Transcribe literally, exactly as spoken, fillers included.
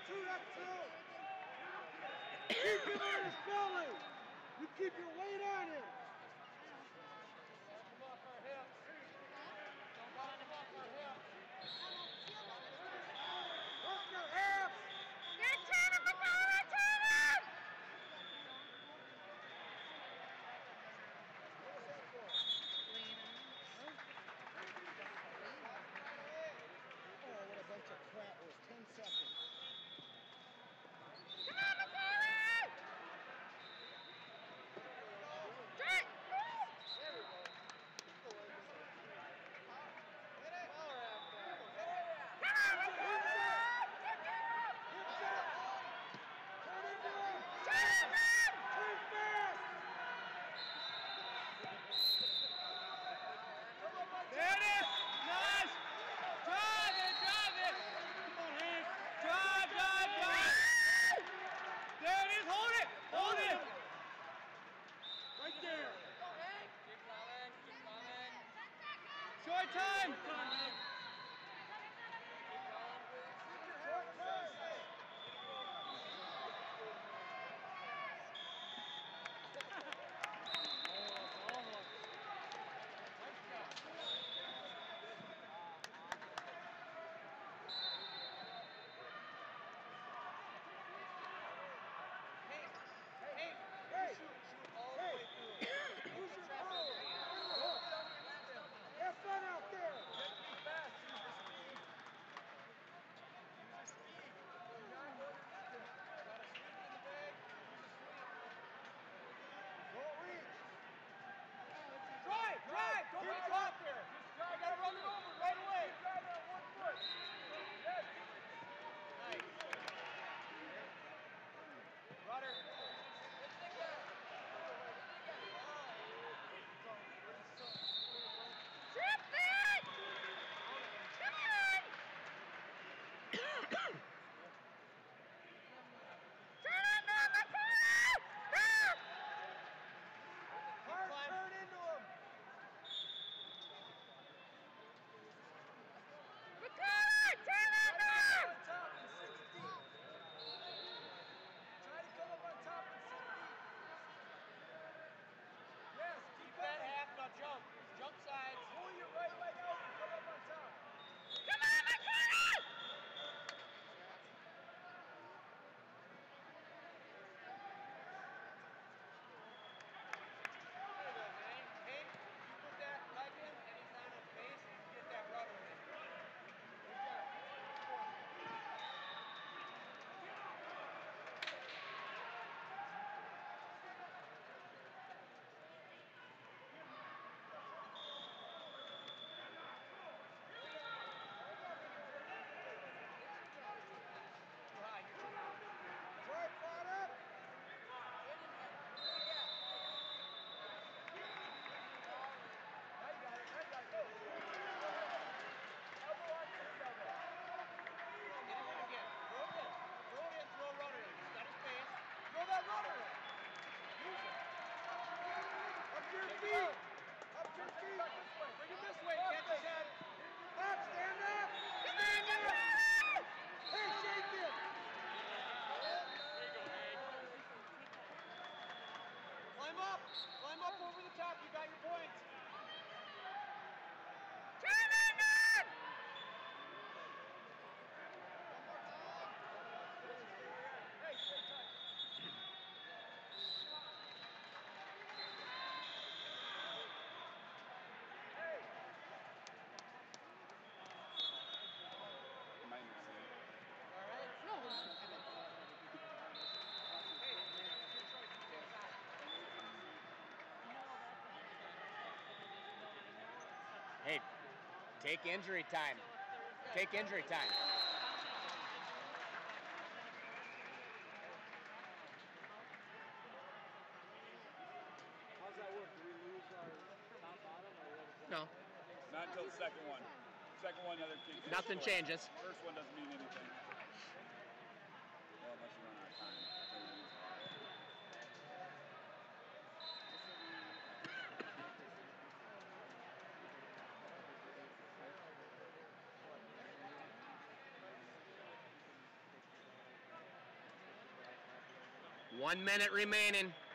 two, that's two. Keep him on his belly. You keep your weight on him. Come off our hips. Don't come off our hips. Work your hips. You're turning the ball, turn it! Oh, what a bunch of crap. It was ten seconds. Come on, McCarthy! Drake! There we go. Hit it. Power after. Come on, McCarthy! Turn into him. Turn it, man! Turn fast. There it is. Nice. Drive it, drive it. Come on, Hank. Drive, drive, drive. There it is. Hold it. Hold it. Right there. Go, Hank. Keep coming. Keep coming. Short time. Keep going. Short turn. Hey, Shoot all the hey, way through. use your power. Have fun out there. Be fast. Use your speed. Use your speed. Do not go to distance. Got a sweep in the bag. Use a sweep. Don't reach. Drive, drive. Don't Keep get caught there. Just drive. You gotta run it over right away. Keep driving on one foot. Yes. Nice. Rudder. Trip it! Come on! Turn it, man, McCarthy! Stop! Hard turn into him. McCarthy, turn it, man! On top and six deep. Try to come up on top and six deep. Yes, keep that half, now jump. Jump sides. Pull your right leg out and come up on top. Come on, McCarthy! There you go, man. Hank, you put that leg in and he's on his base and you get that rudder in. Good job. Too high. You're too high. Drive far up. Now you got it. Now you got it. Go. Elbow on his elbow. Get it in again. Throw it in. Throw it in. Throw a rudder in. He's got his base. Throw that rudder in. Use it. Up to your Take it feet. out. Up to your feet. Back this way. Bring it this way. Catch his head. Up, stand up. Come on, Stand up. McCarthy! Hey, shake it. There you go, Hank. Climb up. Climb up over the top. You got your points. Turn it, man! Hey, stay tight. Hey. All right. No. Hey, it's your choice. You take it out. Hey, take injury time. Take injury time. How's that work? Do we lose our top bottom or what is that? No, Not until the second one. Second one, the other team. nothing changes. First one doesn't mean anything. Well, unless you run out of time. Then you lose. One minute remaining.